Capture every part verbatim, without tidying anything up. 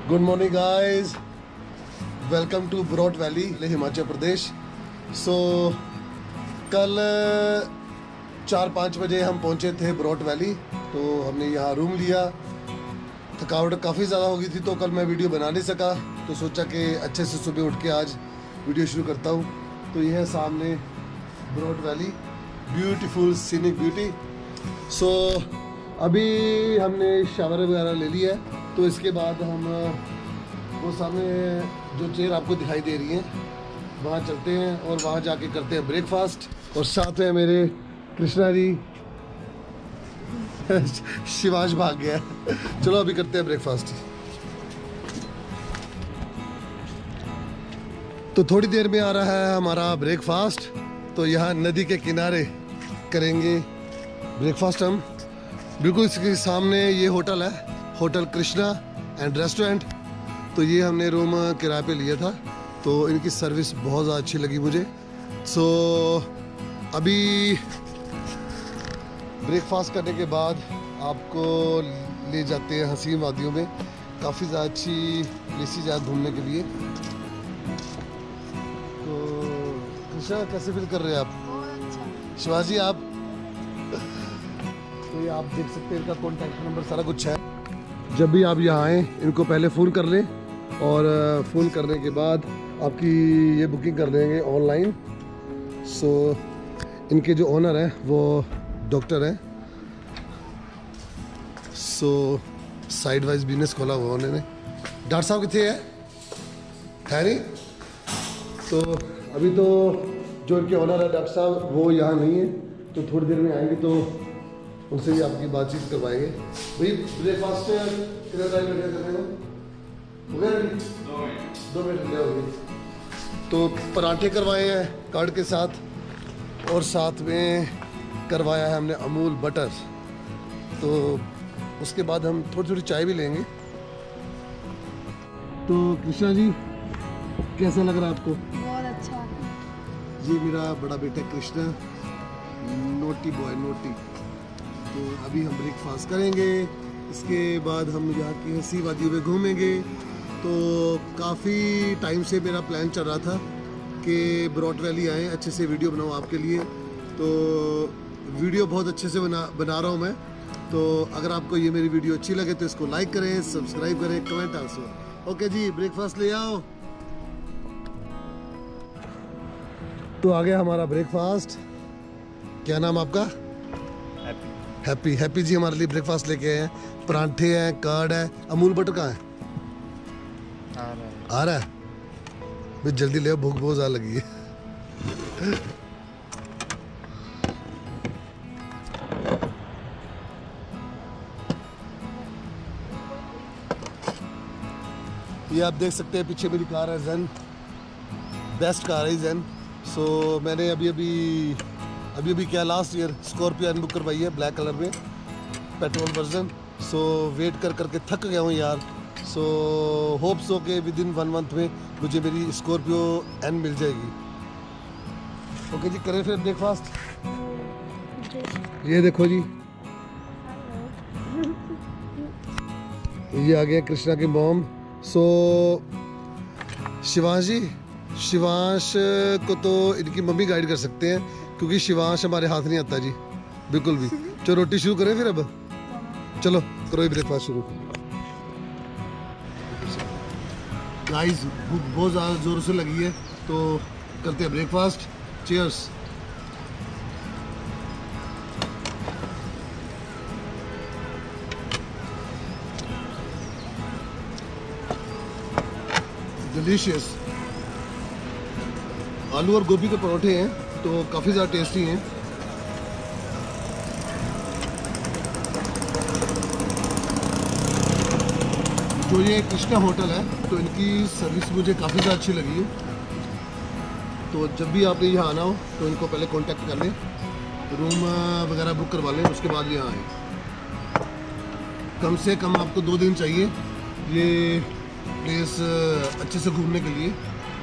Good morning guys, welcome to Broad Valley, Himachal Pradesh. So so, कल चार पाँच बजे हम पहुंचे थे ब्रॉड वैली, तो हमने यहाँ रूम लिया। थकावट काफ़ी ज़्यादा हो गई थी, तो कल मैं वीडियो बना नहीं सका, तो सोचा कि अच्छे से सुबह उठ के आज वीडियो शुरू करता हूँ। तो ये है सामने Broad Valley, beautiful scenic beauty. So अभी हमने शावर वगैरह ले लिया है, तो इसके बाद हम वो सामने जो चेयर आपको दिखाई दे रही है वहाँ चलते हैं और वहाँ जाके करते हैं ब्रेकफास्ट। और साथ में मेरे कृष्णा जी शिवाज भाग गया। चलो अभी करते हैं ब्रेकफास्ट। तो थोड़ी देर में आ रहा है हमारा ब्रेकफास्ट, तो यहाँ नदी के किनारे करेंगे ब्रेकफास्ट हम। बिल्कुल इसके सामने ये होटल है, होटल कृष्णा एंड रेस्टोरेंट। तो ये हमने रूम किराए पे लिया था, तो इनकी सर्विस बहुत ज़्यादा अच्छी लगी मुझे। सो so, अभी ब्रेकफास्ट करने के बाद आपको ले जाते हैं हसीन वादियों में। काफ़ी ज़्यादा अच्छी प्लेसेस है घूमने के लिए। तो कृष्णा कैसे फील कर रहे हैं आप? शिवाजी आप? तो ये आप देख सकते हैं, इनका कॉन्टैक्ट नंबर सारा कुछ है। जब भी आप यहाँ आएँ इनको पहले फ़ोन कर लें, और फ़ोन करने के बाद आपकी ये बुकिंग कर देंगे ऑनलाइन। सो इनके जो ओनर हैं वो डॉक्टर हैं। सो साइड वाइज बिजनेस खोला हुआ उन्होंने। डॉक्टर साहब कितने हैं? है नहीं? तो अभी तो जो इनके ओनर है डॉक्टर साहब वो यहाँ नहीं है, तो थोड़ी देर में आएंगे तो उनसे भी आपकी बातचीत करवाएंगे। भाई ब्रेकफास्ट कितना टाइम लगेगा करने में? हो गया? दो मिनट हो गए। तो पराठे करवाए हैं कर्ड के साथ, और साथ में करवाया है हमने अमूल बटर। तो उसके बाद हम थोड़ी थोड़ी चाय भी लेंगे। तो कृष्णा जी कैसा लग रहा है आपको? बहुत अच्छा जी, मेरा बड़ा बेटा कृष्णा, नोटी बॉय नोटी। तो अभी हम ब्रेकफास्ट करेंगे, इसके बाद हम यहाँ की हंसी वादियों में घूमेंगे। तो काफ़ी टाइम से मेरा प्लान चल रहा था कि ब्रॉड वैली आएँ, अच्छे से वीडियो बनाऊँ आपके लिए। तो वीडियो बहुत अच्छे से बना बना रहा हूँ मैं। तो अगर आपको ये मेरी वीडियो अच्छी लगे तो इसको लाइक करें, सब्सक्राइब करें, कमेंट आल्सो। ओके जी, ब्रेकफास्ट ले आओ। तो आ गया हमारा ब्रेकफास्ट। क्या नाम आपका? हैप्पी। हैप्पी हैप्पी जी हमारे लिए ब्रेकफास्ट लेके आए हैं। परांठे हैं, कर्ड है, अमूल बटर कहाँ है? आ रहा है। आ रहा है? भाई जल्दी ले, भूख बहुत ज़्यादा लगी है। ये आप देख सकते हैं पीछे मेरी कार है ज़ेन, बेस्ट कार है ज़ेन। सो मैंने अभी अभी अभी अभी क्या लास्ट ईयर स्कॉर्पियन बुक करवाई है ब्लैक कलर में, पेट्रोल वर्जन। सो वेट कर करके थक गया हूँ यार। सो होप सो के विद इन वन मंथ में मुझे मेरी स्कॉर्पियो एन मिल जाएगी। ओके जी, करें फिर ब्रेकफास्ट। ये देखो जी, ये आ गया कृष्णा की मॉम। सो शिवांश जी, शिवांश को तो इनकी मम्मी गाइड कर सकते हैं, क्योंकि शिवांश हमारे हाथ नहीं आता जी बिल्कुल भी। चलो रोटी शुरू करें फिर। अब चलो करो ये ब्रेकफास्ट शुरू। गाइस भूख बहुत ज़्यादा ज़ोर से लगी है, तो करते हैं ब्रेकफास्ट। चीयर्स। डिलीशियस। आलू और गोभी के परोठे हैं, तो काफ़ी ज़्यादा टेस्टी हैं। जो ये कृष्णा होटल है, तो इनकी सर्विस मुझे काफ़ी ज़्यादा अच्छी लगी है। तो जब भी आपने यहाँ आना हो तो इनको पहले कांटेक्ट कर लें, रूम वगैरह बुक करवा लें, उसके बाद यहाँ आएँ। कम से कम आपको दो दिन चाहिए ये प्लेस अच्छे से घूमने के लिए।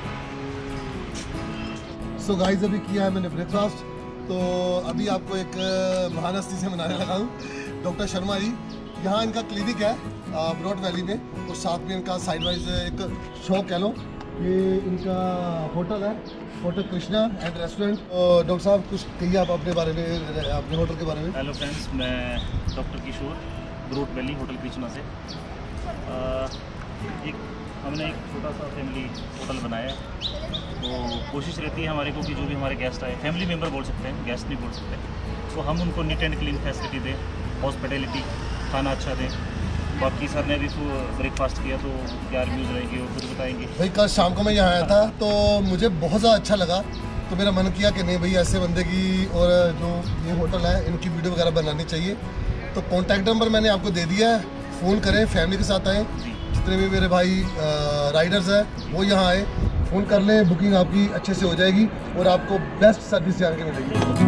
सो गाइस अभी किया है मैंने ब्रेकफास्ट, तो अभी आपको एक महानस्ती से मनाने लगा हूँ। डॉक्टर शर्मा जी यहाँ इनका क्लिनिक है ब्रॉड वैली में, और साथ में इनका साइड वाइज एक शॉप कह लो। ये इनका होटल है, hotel Krishna and restaurant. Doctor साहब कुछ कहिए आप अपने बारे में, अपने होटल के बारे में। हेलो फ्रेंड्स, मैं doctor Kishore, Broad Valley hotel Krishna से। आ, एक हमने एक छोटा सा फैमिली होटल बनाया है। तो कोशिश रहती है हमारे को कि जो भी हमारे गेस्ट आए, फैमिली मेम्बर बोल सकते हैं, गेस्ट नहीं बोल सकते, तो हम उनको नीट एंड क्लीन फैसिलिटी दें, हॉस्पिटैलिटी, खाना अच्छा दें। बाकी सर ने अभी ब्रेकफास्ट किया, तो क्या रिव्यूज़ रहेंगे वो खुद बताएंगे। भाई कल शाम को मैं यहाँ आया था तो मुझे बहुत ज़्यादा अच्छा लगा, तो मेरा मन किया कि नहीं भाई ऐसे बंदे की और जो ये होटल है इनकी वीडियो वगैरह बनानी चाहिए। तो कॉन्टैक्ट नंबर मैंने आपको दे दिया है, फ़ोन करें, फैमिली के साथ आएँ, जितने भी मेरे भाई राइडर्स हैं वो यहाँ आए, फ़ोन कर लें, बुकिंग आपकी अच्छे से हो जाएगी और आपको बेस्ट सर्विस यहाँ की मिलेगी।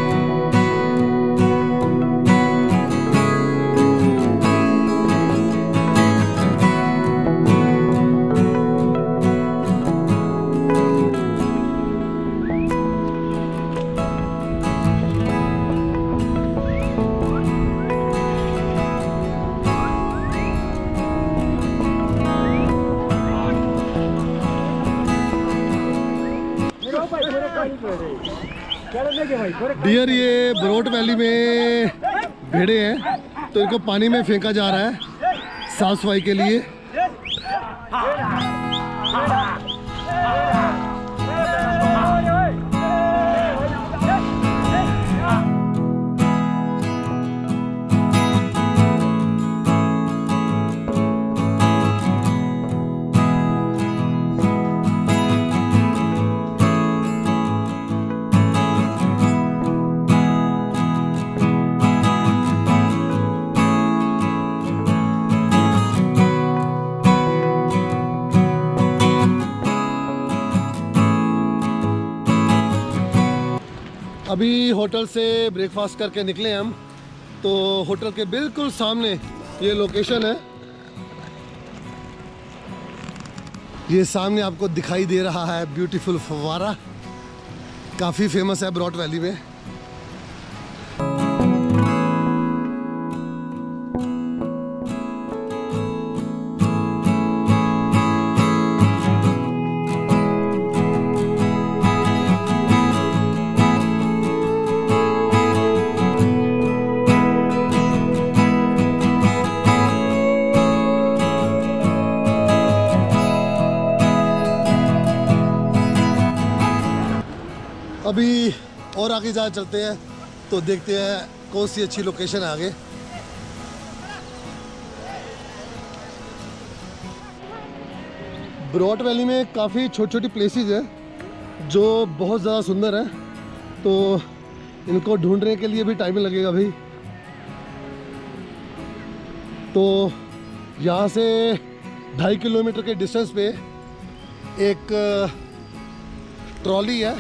डियर, ये ब्रॉड वैली में भेड़े हैं तो इनको पानी में फेंका जा रहा है साफ सफाई के लिए। अभी होटल से ब्रेकफास्ट करके निकले हम, तो होटल के बिल्कुल सामने ये लोकेशन है। ये सामने आपको दिखाई दे रहा है ब्यूटीफुल फव्वारा, काफ़ी फेमस है ब्रॉड वैली में। अभी और आगे जा चलते हैं तो देखते हैं कौन सी अच्छी लोकेशन है आगे। ब्रॉड वैली में काफ़ी छोटी छोटी प्लेसेस हैं जो बहुत ज़्यादा सुंदर है, तो इनको ढूंढने के लिए भी टाइम लगेगा भाई। तो यहाँ से ढाई किलोमीटर के डिस्टेंस पे एक ट्रॉली है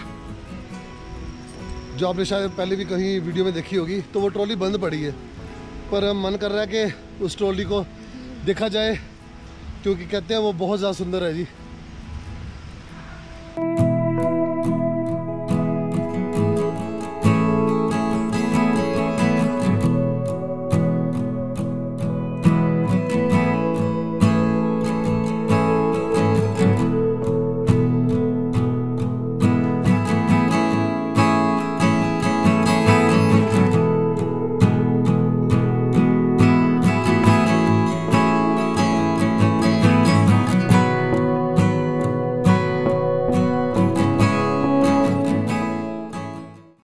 जो आपने शायद पहले भी कहीं वीडियो में देखी होगी। तो वो ट्रॉली बंद पड़ी है, पर मन कर रहा है कि उस ट्रॉली को देखा जाए, क्योंकि कहते हैं वो बहुत ज़्यादा सुंदर है जी।